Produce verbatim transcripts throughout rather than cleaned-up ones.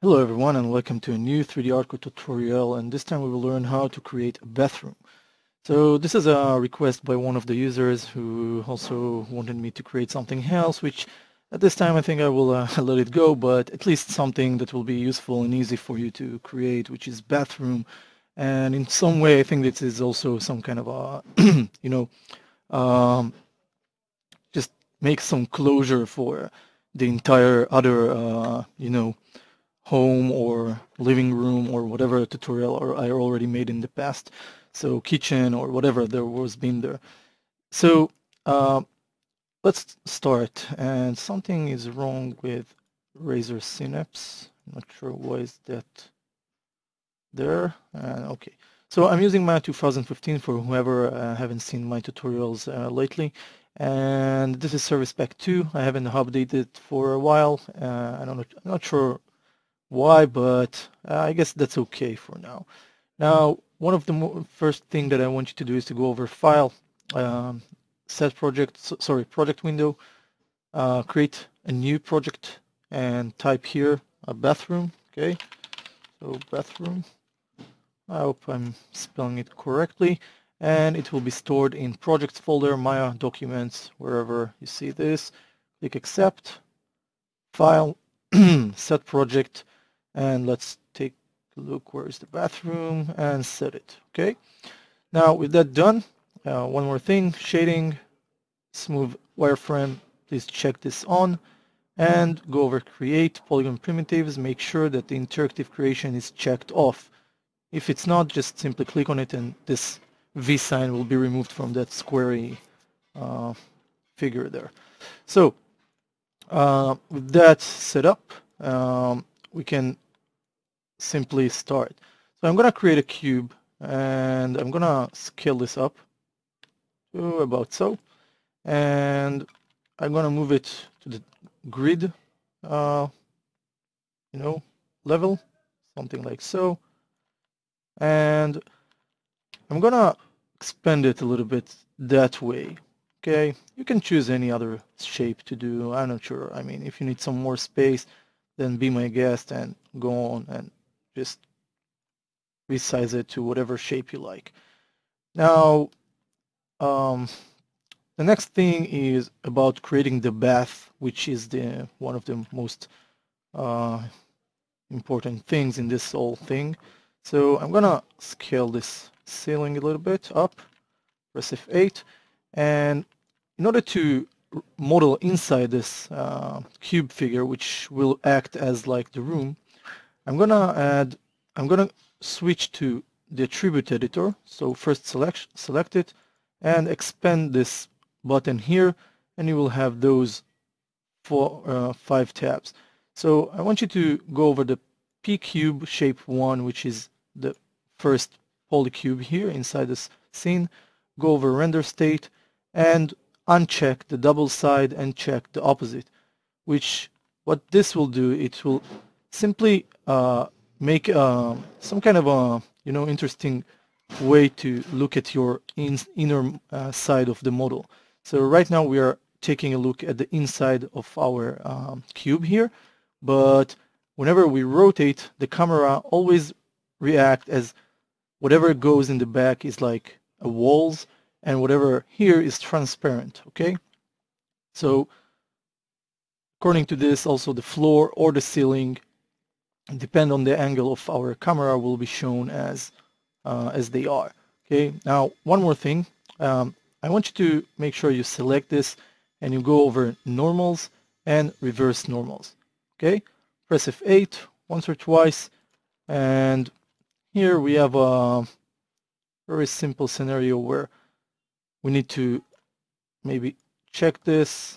Hello everyone and welcome to a new three D Artcore tutorial, and this time we will learn how to create a bathroom. So this is a request by one of the users who also wanted me to create something else, which at this time I think I will uh, let it go, but at least something that will be useful and easy for you to create, which is bathroom. And in some way I think this is also some kind of a, you know, um, just make some closure for the entire other, uh, you know, home or living room or whatever tutorial or I already made in the past. So kitchen or whatever there was been there. So uh, let's start. And something is wrong with Razor Synapse. I'm not sure why is that there. Uh, okay. So I'm using my two thousand fifteen for whoever uh, haven't seen my tutorials uh, lately. And this is Service Pack two. I haven't updated for a while. Uh, I'm not, I'm not sure why, but uh, I guess that's okay for now. Now, one of the mo first thing that I want you to do is to go over File, um, Set Project, so, sorry, Project Window, uh, create a new project, and type here a bathroom. Okay, so bathroom. I hope I'm spelling it correctly, and it will be stored in Projects folder, Maya Documents, wherever you see this. Click Accept, File, Set Project. And let's take a look, where is the bathroom, and set it. Okay. Now with that done, uh, one more thing, shading, smooth wireframe, please check this on, and go over create polygon primitives, make sure that the interactive creation is checked off. If it's not, just simply click on it and this V sign will be removed from that squarey uh, figure there. So uh, with that set up, um, we can simply start. So I'm going to create a cube and I'm going to scale this up to about so, and I'm going to move it to the grid uh, you know level, something like so, and I'm going to expand it a little bit that way. Okay, you can choose any other shape to do. I'm not sure. I mean, if you need some more space, then be my guest and go on and just resize it to whatever shape you like. Now, um, the next thing is about creating the bath, which is the one of the most uh, important things in this whole thing. So I'm gonna scale this ceiling a little bit up, press F eight, and in order to model inside this uh, cube figure, which will act as like the room, I'm gonna add, I'm gonna switch to the attribute editor. So first select, select it and expand this button here, and you will have those four, uh, five tabs. So I want you to go over the P cube shape one, which is the first polycube here inside this scene. Go over render state and uncheck the double side and check the opposite, which what this will do, it will simply uh, make uh, some kind of a you know interesting way to look at your in, inner uh, side of the model. So right now we are taking a look at the inside of our um, cube here, but whenever we rotate, the camera always react as whatever goes in the back is like a walls, and whatever here is transparent. Okay, so according to this, also the floor or the ceiling, depend on the angle of our camera, will be shown as uh, as they are. Okay, now one more thing, um, I want you to make sure you select this and you go over normals and reverse normals. Okay, press F eight once or twice, and here we have a very simple scenario where we need to maybe check this.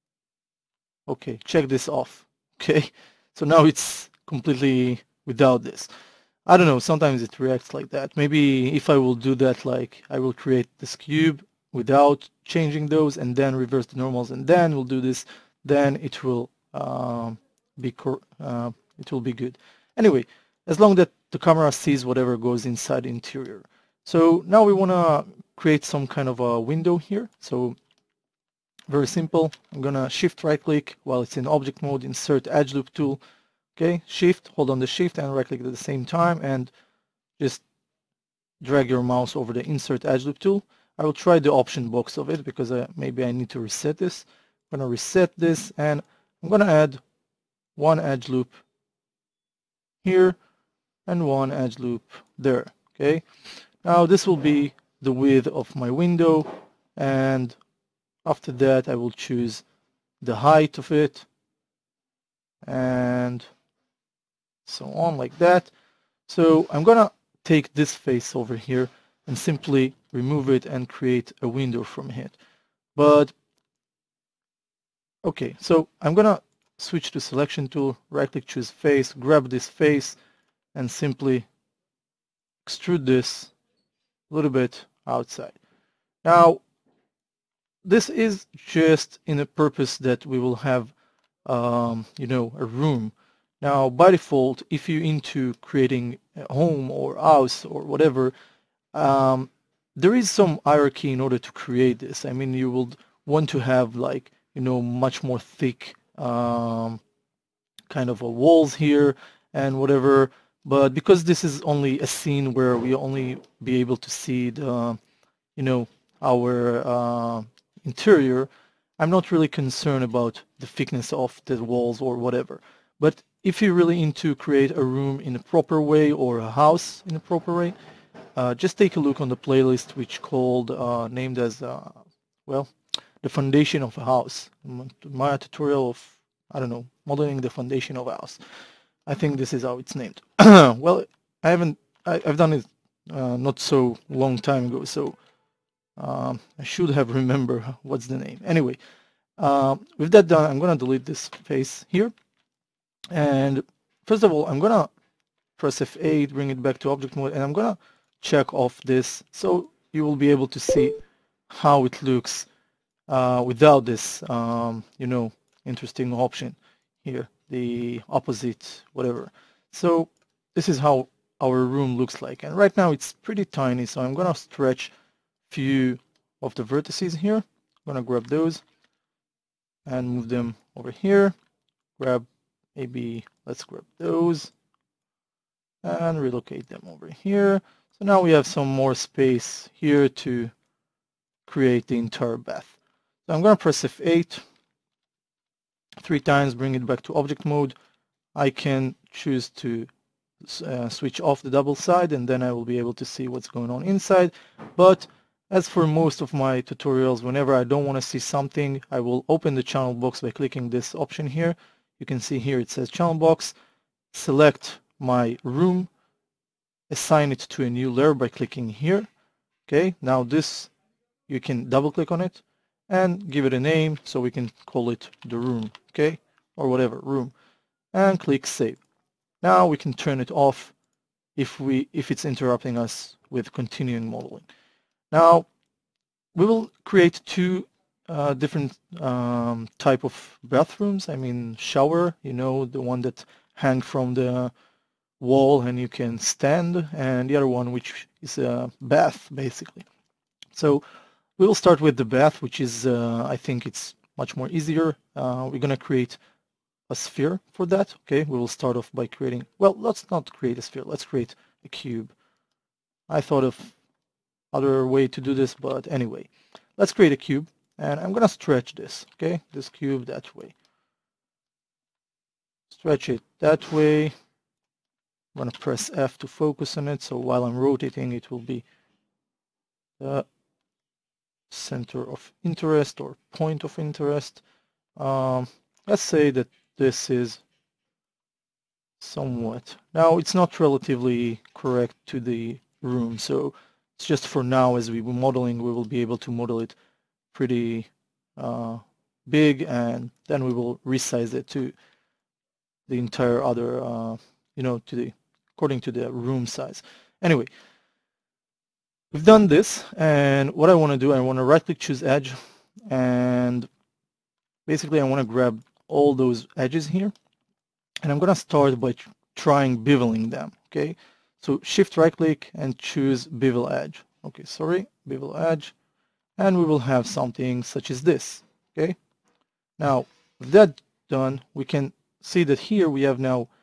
Okay, check this off. Okay, so now it's completely without this. I don't know, sometimes it reacts like that. Maybe if I will do that, like I will create this cube without changing those and then reverse the normals and then we'll do this, then it will um, be uh, it will be good. Anyway, as long that the camera sees whatever goes inside the interior. So now we want to create some kind of a window here. So very simple. I'm gonna shift right click while it's in object mode, insert edge loop tool, Okay, shift, hold on the shift and right click at the same time and just drag your mouse over the insert edge loop tool. I will try the option box of it because uh, maybe I need to reset this. I'm going to reset this and I'm going to add one edge loop here and one edge loop there. Okay, now this will be the width of my window, and after that I will choose the height of it and so on like that. So I'm gonna take this face over here and simply remove it and create a window from it. But okay, so I'm gonna switch to selection tool, right click, choose face, grab this face and simply extrude this a little bit outside. Now this is just in a purpose that we will have um, you know, a room. Now by default, if you're into creating a home or house or whatever, um, there is some hierarchy in order to create this. I mean, you will want to have like, you know, much more thick um, kind of a walls here and whatever. But because this is only a scene where we only be able to see the, you know, our uh, interior, I'm not really concerned about the thickness of the walls or whatever. But if you're really into create a room in a proper way or a house in a proper way, uh, just take a look on the playlist which called, uh, named as, uh, well, the foundation of a house. My tutorial of, I don't know, modeling the foundation of a house. I think this is how it's named. Well, I haven't, I, I've done it uh, not so long time ago, so um, I should have remembered what's the name. Anyway, uh, with that done, I'm gonna delete this face here. And first of all, I'm gonna press F eight, bring it back to object mode, and I'm gonna check off this so you will be able to see how it looks uh, without this, um, you know, interesting option here, the opposite, whatever. So this is how our room looks like, and right now it's pretty tiny, so I'm gonna stretch a few of the vertices here. I'm gonna grab those and move them over here. Grab maybe, let's grab those and relocate them over here. So now we have some more space here to create the entire bath. So I'm going to press F eight three times, bring it back to object mode. I can choose to uh, switch off the double side, and then I will be able to see what's going on inside. But as for most of my tutorials, whenever I don't want to see something, I will open the channel box by clicking this option here. You can see here it says channel box. Select my room, assign it to a new layer by clicking here. Okay, now this, you can double click on it and give it a name, so we can call it the room, okay, or whatever, room, and click save. Now we can turn it off if we if it's interrupting us with continuing modeling. Now we will create two uh, different um, type of bathrooms. I mean, shower, you know, the one that hang from the wall and you can stand, and the other one which is a bath basically. So we will start with the bath, which is uh, I think it's much more easier. Uh, we're gonna create a sphere for that. Okay, we will start off by creating, well, let's not create a sphere, let's create a cube. I thought of other way to do this, but anyway, let's create a cube, and I'm gonna stretch this, okay, this cube that way, stretch it that way. I'm going to press F to focus on it, so while I'm rotating it will be the center of interest or point of interest. Um, let's say that this is somewhat, now it's not relatively correct to the room, so it's just for now. As we were modeling, we will be able to model it pretty uh, big, and then we will resize it to the entire other, uh, you know, to the according to the room size. Anyway, we've done this, and what I want to do, I want to right click, choose edge, and basically I want to grab all those edges here, and I'm going to start by trying beveling them. Okay, so shift right click and choose bevel edge. Okay, sorry, bevel edge, and we will have something such as this. Okay, now with that done, we can see that here we have now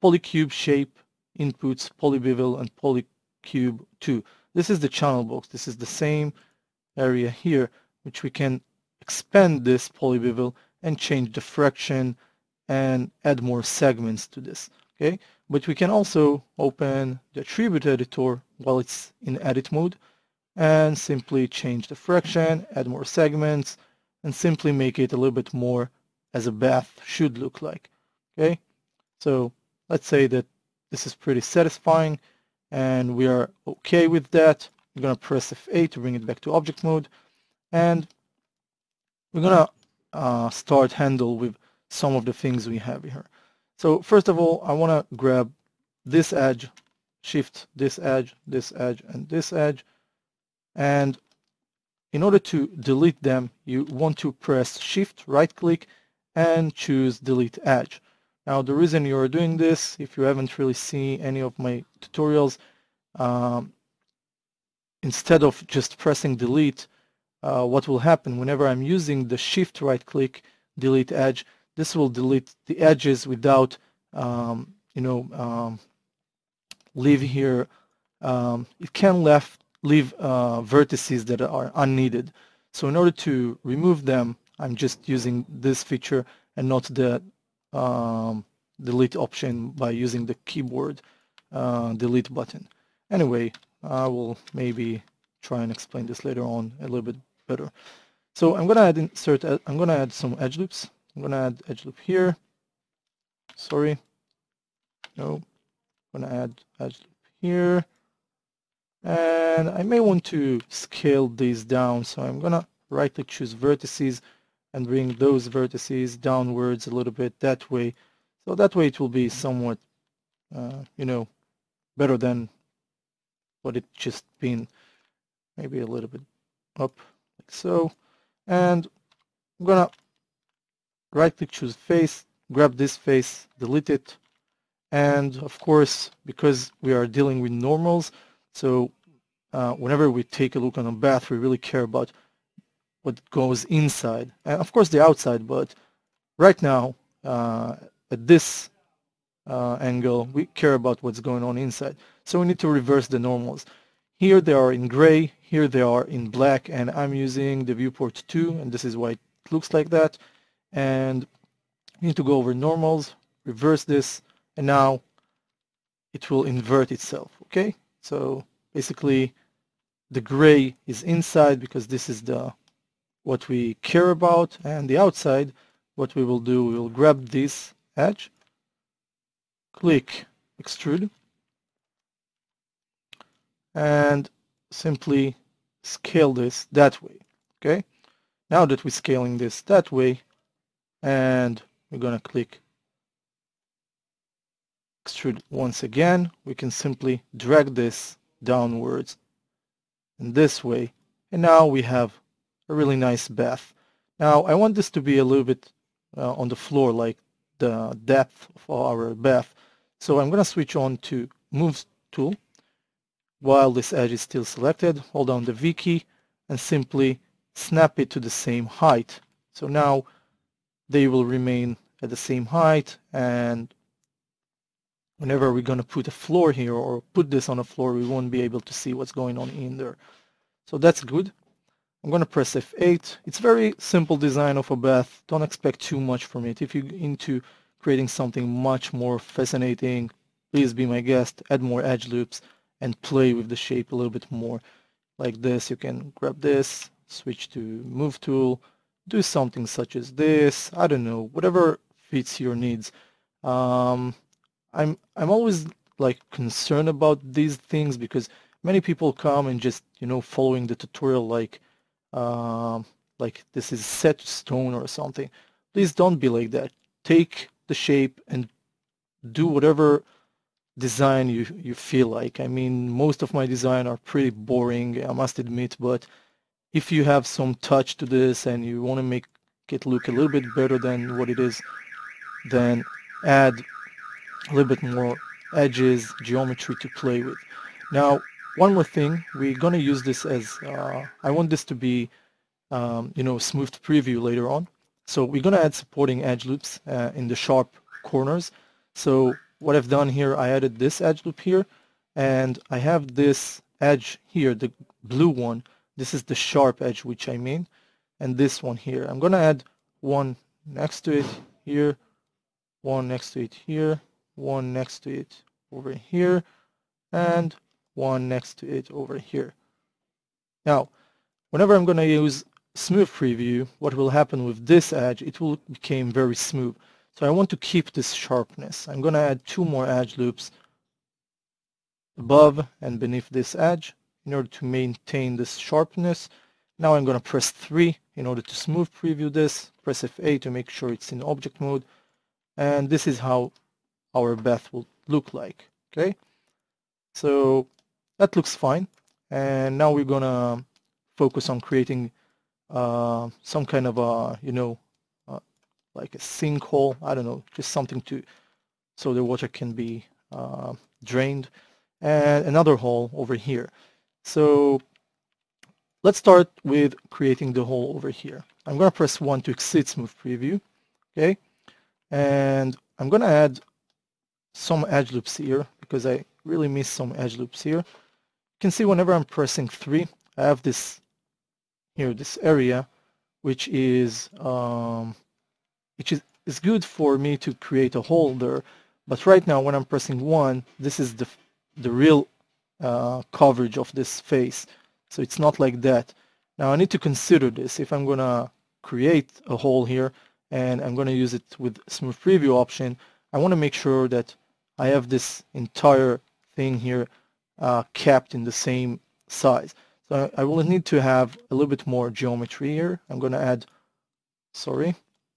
polycube shape inputs, polybevel and polycube two. This is the channel box. This is the same area here, which we can expand this polybevel and change the fraction and add more segments to this. Okay, but we can also open the attribute editor while it's in edit mode and simply change the fraction, add more segments, and simply make it a little bit more as a bath should look like. Okay, so let's say that this is pretty satisfying and we are okay with that. We're going to press F eight to bring it back to object mode, and we're going to uh, start handle with some of the things we have here. So first of all, I want to grab this edge, shift this edge, this edge, and this edge, and in order to delete them, you want to press shift, right click, and choose delete edge. Now the reason you're doing this, if you haven't really seen any of my tutorials, um, instead of just pressing delete, uh, what will happen whenever I'm using the shift right click, delete edge, this will delete the edges without, um, you know, um, leave here, um, it can left, leave uh, vertices that are unneeded. So in order to remove them, I'm just using this feature and not the um, delete option by using the keyboard uh, delete button. Anyway, I will maybe try and explain this later on a little bit better. So I'm gonna add insert. I'm gonna add some edge loops. I'm gonna add edge loop here. Sorry, no. I'm gonna add edge loop here, and I may want to scale these down. So I'm gonna right click, choose vertices, and bring those vertices downwards a little bit that way. So that way it will be somewhat, uh, you know, better than what it just been. Maybe a little bit up like so. And I'm gonna right click, choose face, grab this face, delete it. And of course, because we are dealing with normals, so uh, whenever we take a look on a bath, we really care about what goes inside, and of course the outside, but right now uh, at this uh, angle we care about what's going on inside, so we need to reverse the normals. Here they are in gray, here they are in black, and I'm using the viewport two, and this is why it looks like that. And you need to go over normals, reverse this, and now it will invert itself. Okay, so basically the gray is inside because this is the what we care about, and the outside, what we will do, we will grab this edge, click extrude, and simply scale this that way. Okay, now that we're scaling this that way, and we're gonna click extrude once again, we can simply drag this downwards in this way, and now we have a really nice bath. Now I want this to be a little bit uh, on the floor, like the depth of our bath. So I'm going to switch on to Move tool while this edge is still selected. Hold down the V key and simply snap it to the same height. So now they will remain at the same height, and whenever we're going to put a floor here or put this on a floor, we won't be able to see what's going on in there. So that's good. I'm going to press F eight. It's very simple design of a bath. Don't expect too much from it. If you're into creating something much more fascinating, please be my guest. Add more edge loops and play with the shape a little bit more. Like this, you can grab this, switch to Move tool, do something such as this. I don't know, whatever fits your needs. Um, I'm I'm always like concerned about these things because many people come and just, you know, following the tutorial like um, like this is set stone or something. Please don't be like that. Take the shape and do whatever design you you feel like. I mean, most of my design are pretty boring, I must admit, but if you have some touch to this and you want to make it look a little bit better than what it is, then add a little bit more edges, geometry to play with. Now, one more thing, we're going to use this as, uh, I want this to be, um, you know, smoothed preview later on. So we're going to add supporting edge loops uh, in the sharp corners. So what I've done here, I added this edge loop here, and I have this edge here, the blue one. This is the sharp edge, which I mean, and this one here. I'm going to add one next to it here, one next to it here, one next to it over here, and one next to it over here. Now, whenever I'm going to use smooth preview, what will happen with this edge, it will become very smooth. So I want to keep this sharpness. I'm going to add two more edge loops above and beneath this edge in order to maintain this sharpness. Now I'm going to press three in order to smooth preview this. Press F eight to make sure it's in object mode. And this is how our bath will look like. Okay, so that looks fine. And now we're going to focus on creating uh, some kind of a, you know, uh, like a sinkhole. I don't know, just something to, so the water can be uh, drained. And another hole over here. So let's start with creating the hole over here. I'm going to press one to exit smooth preview. Okay, and I'm going to add some edge loops here because I really miss some edge loops here. You can see whenever I'm pressing three, I have this here, this area, which is um, which is, is good for me to create a hole there. But right now, when I'm pressing one, this is the the real uh, coverage of this face. So it's not like that. Now I need to consider this. If I'm going to create a hole here and I'm going to use it with smooth preview option, I want to make sure that I have this entire thing here uh, capped in the same size. So I will need to have a little bit more geometry here. I'm going to add, sorry,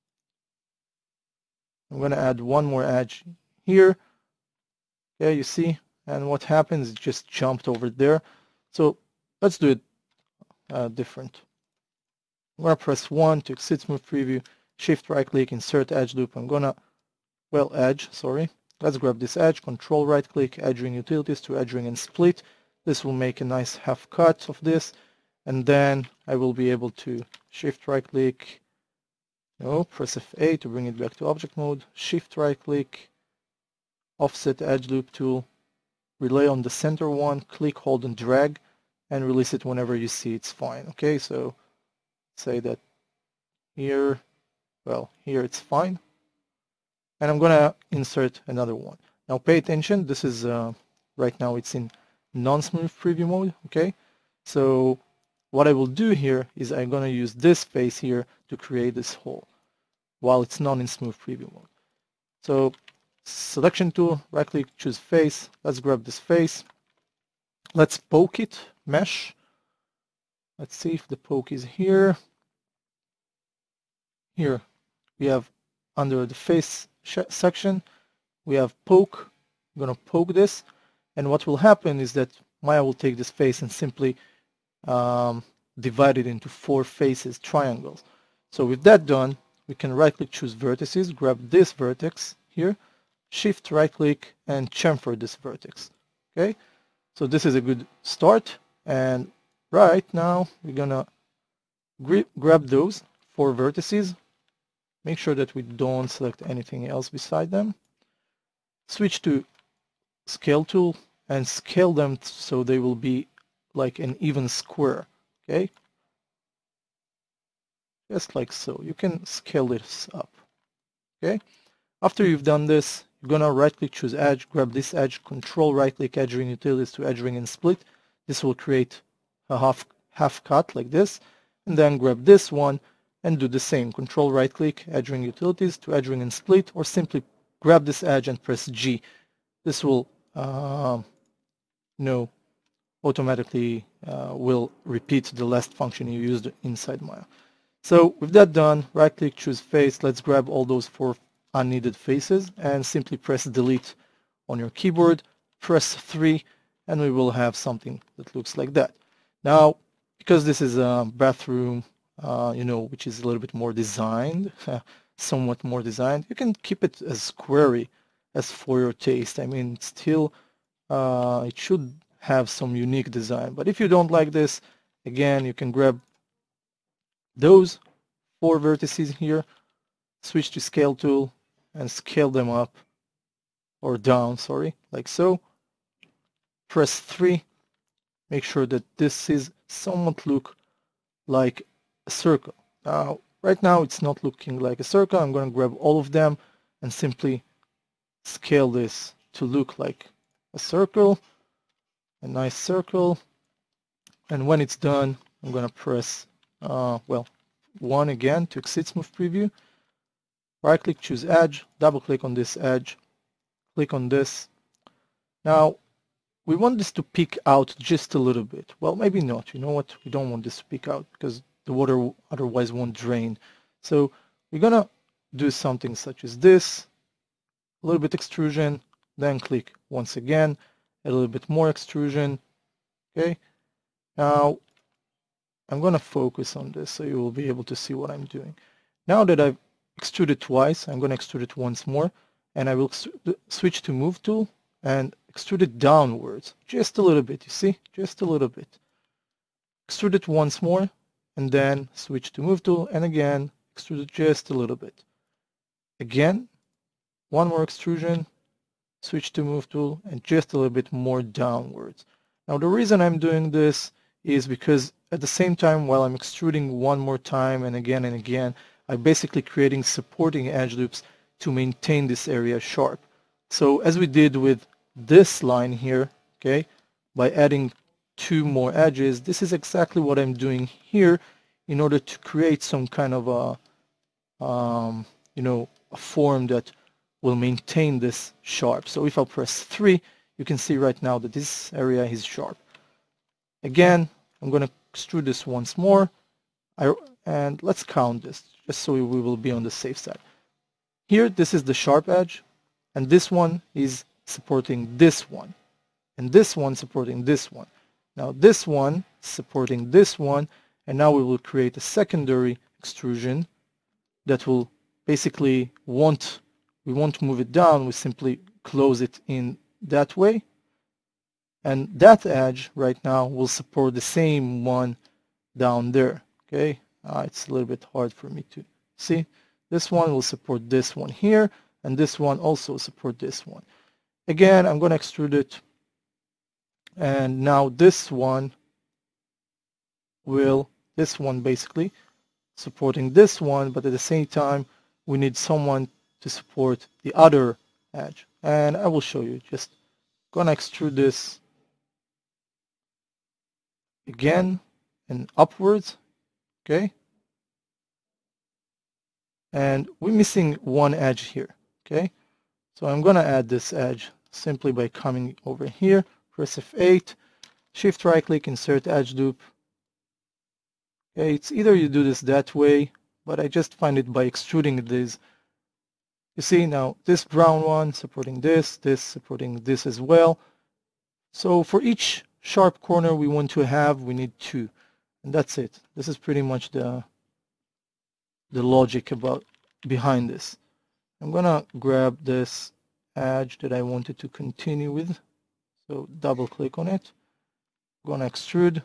I'm going to add one more edge here. Yeah, you see? And what happens, it just jumped over there. So let's do it uh, different. I'm going to press one to exit smooth preview, shift right click, insert edge loop. I'm going to, well, edge, sorry. Let's grab this edge, control right click, edge ring utilities to edge ring and split. This will make a nice half cut of this. And then I will be able to shift right click, no, press F eight to bring it back to object mode, shift right click, offset edge loop tool, relay on the center one, click, hold, and drag, and release it whenever you see it's fine. Okay, so say that here, well, here it's fine. And I'm going to insert another one. Now pay attention, this is, uh, right now it's in non-smooth preview mode, okay? So what I will do here is I'm going to use this face here to create this hole while it's not in smooth preview mode. So selection tool, right click, choose face. Let's grab this face. Let's poke it, mesh. Let's see if the poke is here. Here we have under the face section, we have poke. I'm going to poke this. And what will happen is that Maya will take this face and simply um, divide it into four faces, triangles. So with that done, we can right click, choose vertices, grab this vertex here, shift right click and chamfer this vertex. Okay, so this is a good start, and right now we're gonna grab those four vertices, make sure that we don't select anything else beside them, switch to scale tool and scale them so they will be like an even square. Okay, just like so. You can scale this up. Okay, after you've done this, you're gonna right click, choose edge, grab this edge, control right click, edge ring utilities to edge ring and split. This will create a half half cut like this, and then grab this one and do the same. Control right click, edge ring utilities to edge ring and split, or simply grab this edge and press G. This will uh, you know, automatically uh, will repeat the last function you used inside Maya. So with that done, right click, choose face. Let's grab all those four unneeded faces and simply press delete on your keyboard, press three, and we will have something that looks like that. Now, because this is a bathroom, uh, you know, which is a little bit more designed, somewhat more designed, you can keep it as squarey as for your taste. I mean, still, uh, it should have some unique design. But if you don't like this, again, you can grab those four vertices here, switch to scale tool, and scale them up or down, sorry, like so. Press three. Make sure that this is somewhat look like a circle. Now, right now it's not looking like a circle. I'm going to grab all of them and simply scale this to look like a circle, a nice circle. And when it's done, I'm going to press, uh, well, one again to exit Smooth Preview. Right click, choose edge, double click on this edge, click on this. Now, we want this to peek out just a little bit. Well, maybe not. You know what? We don't want this to peek out because the water otherwise won't drain. So we're going to do something such as this, a little bit extrusion, then click once again, a little bit more extrusion. Okay. Now, I'm going to focus on this so you will be able to see what I'm doing. Now that I've extruded twice, I'm going to extrude it once more, and I will switch to Move Tool and extrude it downwards, just a little bit, you see, just a little bit. Extrude it once more, and then switch to Move Tool, and again, extrude it just a little bit. Again, one more extrusion, switch to Move Tool, and just a little bit more downwards. Now the reason I'm doing this is because at the same time, while I'm extruding one more time and again and again, I'm basically creating supporting edge loops to maintain this area sharp. So as we did with this line here, okay, by adding two more edges, this is exactly what I'm doing here in order to create some kind of a, um, you know, a form that will maintain this sharp. So if I press three, you can see right now that this area is sharp. Again, I'm going to extrude this once more, I, and let's count this just so we will be on the safe side. Here, this is the sharp edge, and this one is supporting this one, and this one supporting this one. Now this one supporting this one, and now we will create a secondary extrusion that will basically won't, we won't move it down, we simply close it in that way. And that edge right now will support the same one down there, okay? Uh, it's a little bit hard for me to see. This one will support this one here, and this one also support this one. Again, I'm going to extrude it, and now this one will, this one basically supporting this one, but at the same time we need someone to support the other edge, and I will show you. Just going to extrude this again and upwards, okay? And we're missing one edge here, okay? So I'm going to add this edge simply by coming over here, press F eight, shift right click, insert edge loop. Okay, it's either you do this that way, but I just find it by extruding this. You see now this brown one supporting this, this supporting this as well. So for each sharp corner we want to have, we need two, and that's it. This is pretty much the the logic about behind this. I'm gonna grab this edge that I wanted to continue with, so double click on it. I'm gonna extrude.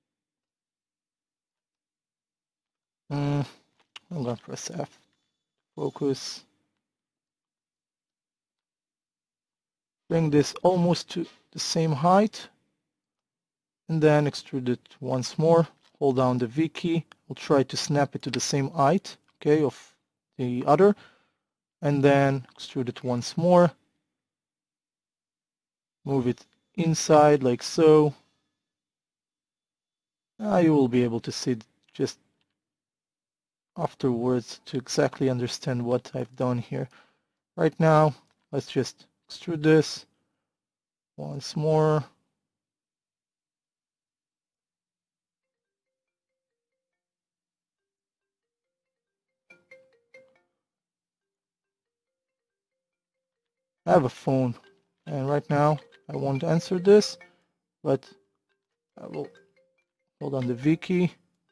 Mm, I'm gonna press F, focus. Bring this almost to the same height, and then extrude it once more. Hold down the V key. We'll try to snap it to the same height, okay, of the other, and then extrude it once more. Move it inside like so. Now you will be able to see it just afterwards to exactly understand what I've done here. Right now, let's just extrude this once more. I have a phone, and right now I won't answer this, but I will hold on the V key,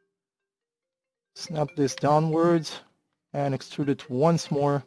snap this downwards, and extrude it once more.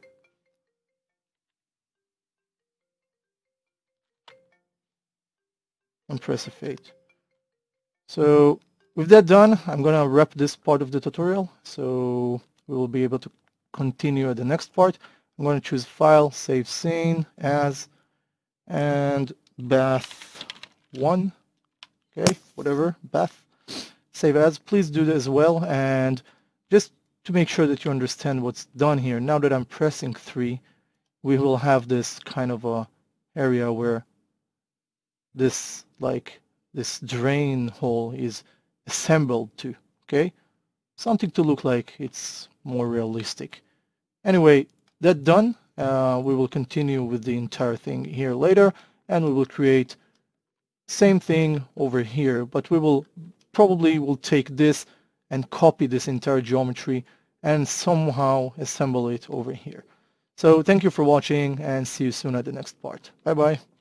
And press F eight. So with that done, I'm going to wrap this part of the tutorial, so we will be able to continue at the next part. I'm going to choose File, Save Scene As, and bath one, okay, whatever, bath, save as. Please do this as well, and just to make sure that you understand what's done here, now that I'm pressing three, we will have this kind of a area where this, like, this drain hole is assembled to, okay? Something to look like it's more realistic. Anyway, that done, uh, we will continue with the entire thing here later, and we will create same thing over here, but we will probably will take this and copy this entire geometry and somehow assemble it over here. So thank you for watching, and see you soon at the next part. Bye bye.